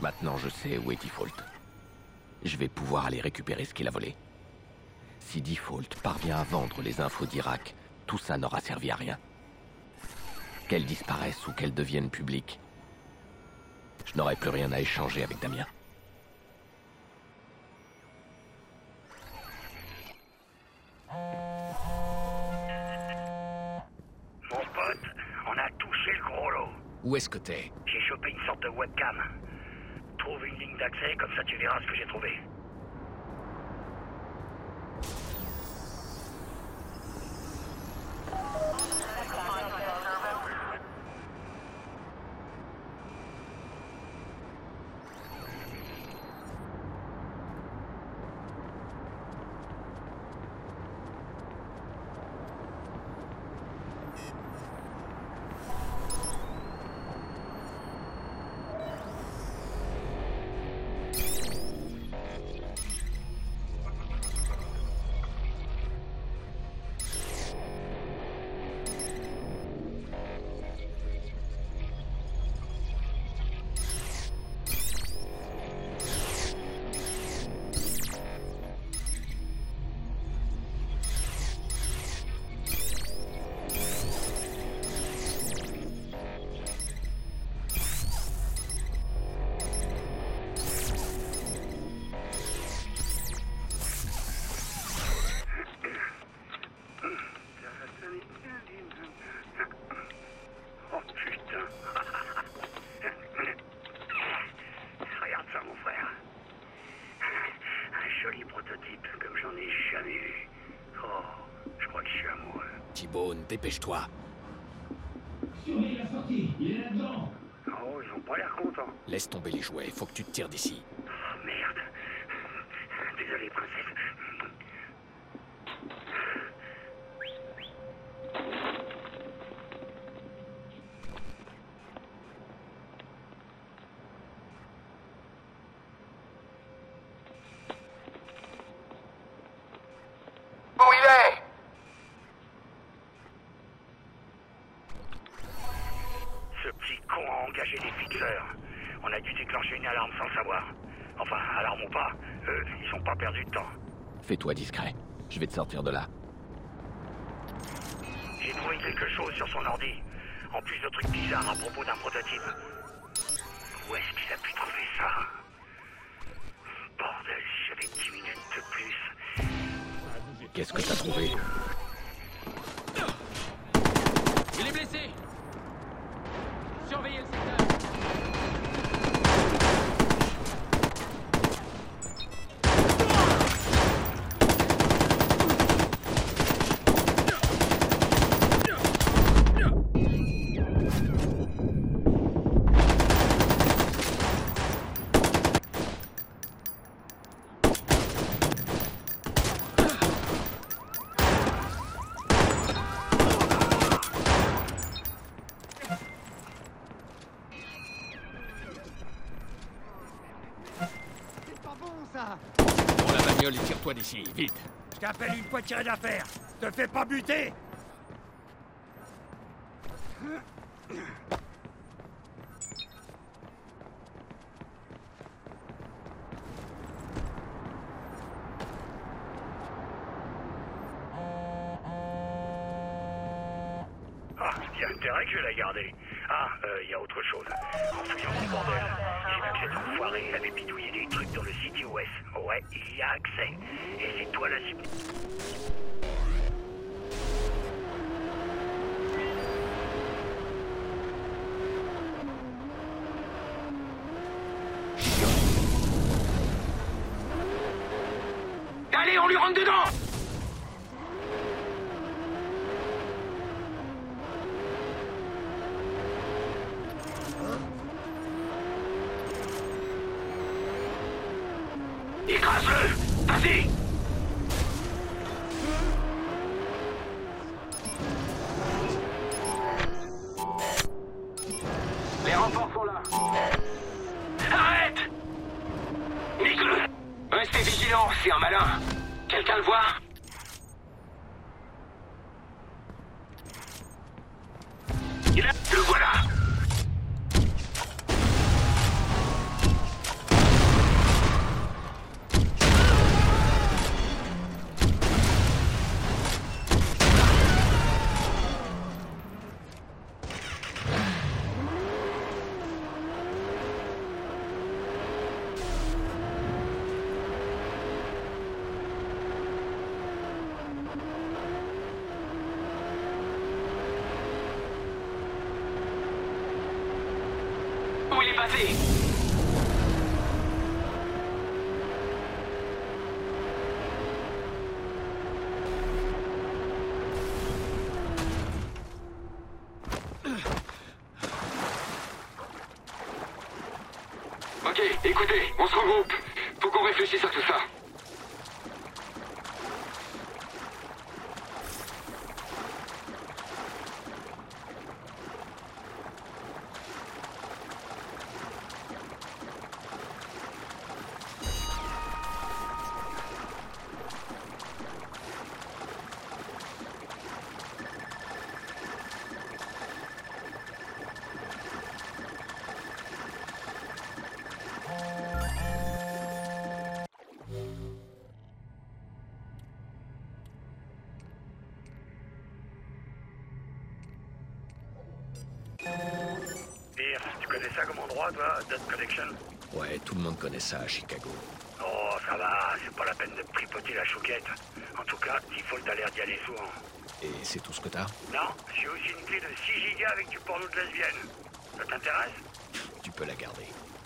Maintenant, je sais où est Default. Je vais pouvoir aller récupérer ce qu'il a volé. Si Default parvient à vendre les infos d'Irak, tout ça n'aura servi à rien. Qu'elles disparaissent ou qu'elles deviennent publiques, je n'aurai plus rien à échanger avec Damien. Mon pote, on a touché le gros lot. Où est-ce que t'es? J'ai chopé une sorte de webcam. Trouve une ligne d'accès, comme ça tu verras ce que j'ai trouvé. Dépêche-toi. Surveille la sortie, il est là-dedans. Oh, ils ont pas l'air contents. Laisse tomber les jouets, faut que tu te tires d'ici. Oh, merde. Désolé, princesse. Où il est? Ce petit con a engagé des fixeurs. On a dû déclencher une alarme sans le savoir. Enfin, alarme ou pas, eux, ils ont pas perdu de temps. Fais-toi discret. Je vais te sortir de là. J'ai trouvé quelque chose sur son ordi. En plus de trucs bizarres à propos d'un prototype. Où est-ce qu'il a pu trouver ça? Bordel, si j'avais 10 minutes de plus. Qu'est-ce que t'as trouvé? Il est blessé. Surveillez le secteur. Prends la bagnole et tire-toi d'ici, vite. Je t'appelle une fois tiré d'affaire. Te fais pas buter. Ah, il y a intérêt que je la garder. Ah, il y a autre chose. En fouillant ce bordel, j'ai vu que cet enfoiré il avait bidouillé des trucs dans le site OS. Ouais, il y a accès. Et c'est toi la cible. Allez, on lui rentre dedans! Écrase-le! Vas-y! Les renforts sont là. Arrête! Nique-le! Restez vigilants, c'est un malin. Quelqu'un le voit? Le voilà! évader. Ok, écoutez, on se regroupe. Faut qu'on réfléchisse à tout ça. Pierce, tu connais ça comme endroit, toi, Dot Connection? Ouais, tout le monde connaît ça à Chicago. Oh, ça va, c'est pas la peine de tripoter la chouquette. En tout cas, Default a l'air d'y aller souvent. Et c'est tout ce que t'as? Non, j'ai aussi une clé de 6 gigas avec du porno de lesbienne. Ça t'intéresse? Tu peux la garder.